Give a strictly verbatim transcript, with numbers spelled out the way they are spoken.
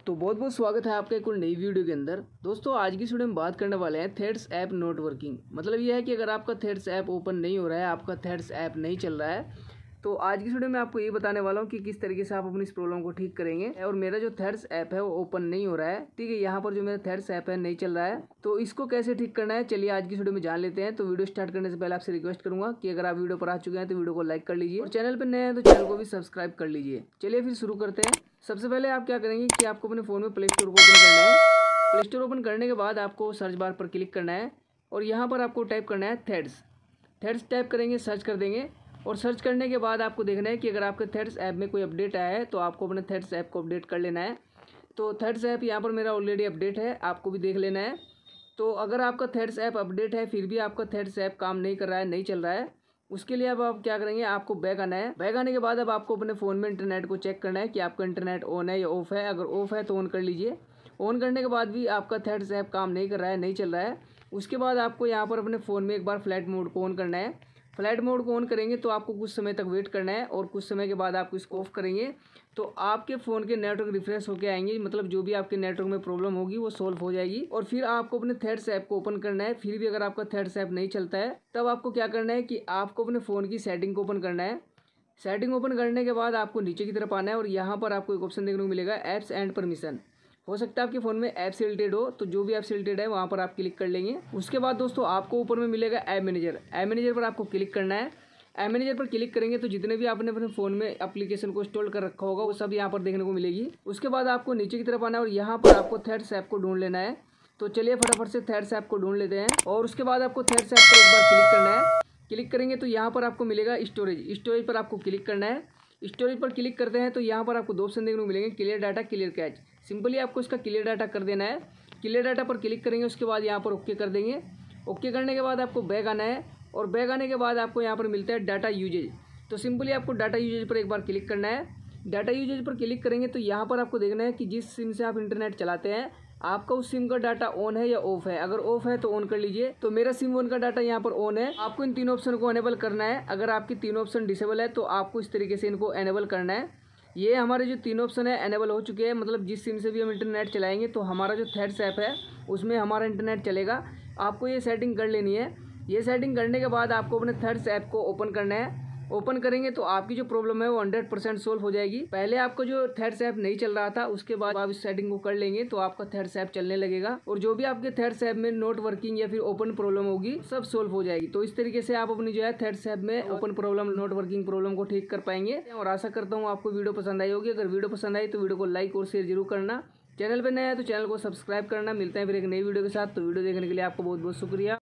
तो बहुत बहुत स्वागत है आपका एक और नई वीडियो के अंदर। दोस्तों आज की वीडियो में बात करने वाले हैं थ्रेड्स ऐप नॉट वर्किंग। मतलब ये है कि अगर आपका थ्रेड्स ऐप ओपन नहीं हो रहा है, आपका थ्रेड्स ऐप नहीं चल रहा है, तो आज की वीडियो में आपको ये बताने वाला हूँ कि किस तरीके से आप अपनी इस प्रॉब्लम को ठीक करेंगे। और मेरा जो थ्रेड्स ऐप है वो ओपन नहीं हो रहा है, ठीक है। यहाँ पर जो मेरा थ्रेड्स ऐप है नहीं चल रहा है, तो इसको कैसे ठीक करना है चलिए आज की वीडियो में जान लेते हैं। तो वीडियो स्टार्ट करने से पहले आपसे रिक्वेस्ट करूंगा कि अगर आप वीडियो पर आ चुके हैं तो वीडियो को लाइक कर लीजिए और चैनल पर नए हैं तो चैनल को भी सब्सक्राइब कर लीजिए। चलिए फिर शुरू करते हैं। सबसे पहले आप क्या करेंगे कि आपको अपने फ़ोन में प्ले स्टोर को ओपन करना है। प्ले स्टोर ओपन करने के बाद आपको सर्च बार पर क्लिक करना है और यहाँ पर आपको टाइप करना है थ्रेड्स। थ्रेड्स टाइप करेंगे, सर्च कर देंगे और सर्च करने के बाद आपको देखना है कि अगर आपके थ्रेड्स ऐप में कोई अपडेट आया है तो आपको अपने थ्रेड्स ऐप को अपडेट कर लेना है। तो थ्रेड्स ऐप यहाँ पर मेरा ऑलरेडी अपडेट है, आपको भी देख लेना है। तो अगर आपका थ्रेड्स ऐप अपडेट है फिर भी आपका थ्रेड्स ऐप काम नहीं कर रहा है, नहीं चल रहा है, उसके लिए अब आप क्या करेंगे, आपको बैक आना है। बैक आने के बाद अब आपको अपने फ़ोन में इंटरनेट को चेक करना है कि आपका इंटरनेट ऑन है या ऑफ है। अगर ऑफ है तो ऑन कर लीजिए। ऑन करने के बाद भी आपका थ्रेड्स ऐप काम नहीं कर रहा है, नहीं चल रहा है, उसके बाद आपको यहाँ पर अपने फ़ोन में एक बार फ्लाइट मोड को ऑन करना है। फ्लाइट मोड को ऑन करेंगे तो आपको कुछ समय तक वेट करना है और कुछ समय के बाद आपको इसको ऑफ करेंगे तो आपके फ़ोन के नेटवर्क रिफ्रेश होकर आएंगे। मतलब जो भी आपके नेटवर्क में प्रॉब्लम होगी वो सॉल्व हो जाएगी। और फिर आपको अपने थ्रेड्स ऐप को ओपन करना है। फिर भी अगर आपका थ्रेड्स ऐप नहीं चलता है तब आपको क्या करना है कि आपको अपने फ़ोन की सेटिंग को ओपन करना है। सेटिंग ओपन करने के बाद आपको नीचे की तरफ आना है और यहाँ पर आपको एक ऑप्शन देखने को मिलेगा ऐप्स एंड परमिशन। हो सकता है आपके फ़ोन में ऐप से रिलेटेड हो, तो जो भी ऐप से रिलेटेड है वहाँ पर आप क्लिक कर लेंगे। उसके बाद दोस्तों आपको ऊपर में मिलेगा ऐप मैनेजर। ऐप मैनेजर पर आपको क्लिक करना है। ऐप मैनेजर पर क्लिक करेंगे तो जितने भी आपने अपने फ़ोन में एप्लीकेशन को इंस्टॉल कर रखा होगा वो सब यहाँ पर देखने को मिलेगी। उसके बाद आपको नीचे की तरफ आना है और यहाँ पर आपको थ्रेड्स ऐप को ढूंढ लेना है। तो चलिए फटाफट से थ्रेड्स ऐप को ढूंढ लेते हैं। और उसके बाद आपको थ्रेड्स ऐप पर एक बार क्लिक करना है। क्लिक करेंगे तो यहाँ पर आपको मिलेगा स्टोरेज। स्टोरेज पर आपको क्लिक करना है। स्टोरेज पर क्लिक करते हैं तो यहाँ पर आपको दो ऑप्शन देखने को मिलेंगे, clear data, clear cache. Simply आपको इसका क्लियर डाटा कर देना है। क्लियर डाटा पर क्लिक करेंगे, उसके बाद यहाँ पर ओके कर देंगे। ओके करने के बाद आपको बैक आना है और बैक आने के बाद आपको यहाँ पर मिलता है डाटा यूजेज। तो सिंपली आपको डाटा यूजेज पर एक बार क्लिक करना है। डाटा यूजेज पर क्लिक करेंगे तो यहाँ पर आपको देखना है कि जिस सिम से आप इंटरनेट चलाते हैं आपका उस सिम का डाटा ऑन है या ऑफ है। अगर ऑफ है तो ऑन कर लीजिए। तो मेरा सिम वन का डाटा यहाँ पर ऑन है। आपको इन तीनों ऑप्शन को एनेबल करना है। अगर आपकी तीनों ऑप्शन डिसेबल है तो आपको इस तरीके से इनको एनेबल करना है। ये हमारे जो तीनों ऑप्शन है एनेबल हो चुके हैं। मतलब जिस सिम से भी हम इंटरनेट चलाएंगे तो हमारा जो थ्रेड्स ऐप है उसमें हमारा इंटरनेट चलेगा। आपको ये सेटिंग कर लेनी है। ये सेटिंग करने के बाद आपको अपने थ्रेड्स ऐप को ओपन करना है। ओपन करेंगे तो आपकी जो प्रॉब्लम है वो हंड्रेड परसेंट सोल्व हो जाएगी। पहले आपको जो थ्रेड्स ऐप नहीं चल रहा था उसके बाद आप इस सेटिंग को कर लेंगे तो आपका थ्रेड्स ऐप चलने लगेगा और जो भी आपके थ्रेड्स ऐप में नॉट वर्किंग या फिर ओपन प्रॉब्लम होगी सब सोल्व हो जाएगी। तो इस तरीके से आप अपनी जो है थ्रेड्स ऐप में open problem, not working problem को ठीक कर पाएंगे। और आशा करता हूँ आपको वीडियो पसंद आई होगी। अगर वीडियो पसंद आई तो वीडियो को लाइक और शेयर जरूर करना। चैनल पर नया है तो चैनल को सब्सक्राइब करना। मिलते हैं फिर एक नई वीडियो के साथ। तो वीडियो देखने के लिए आपको बहुत बहुत शुक्रिया।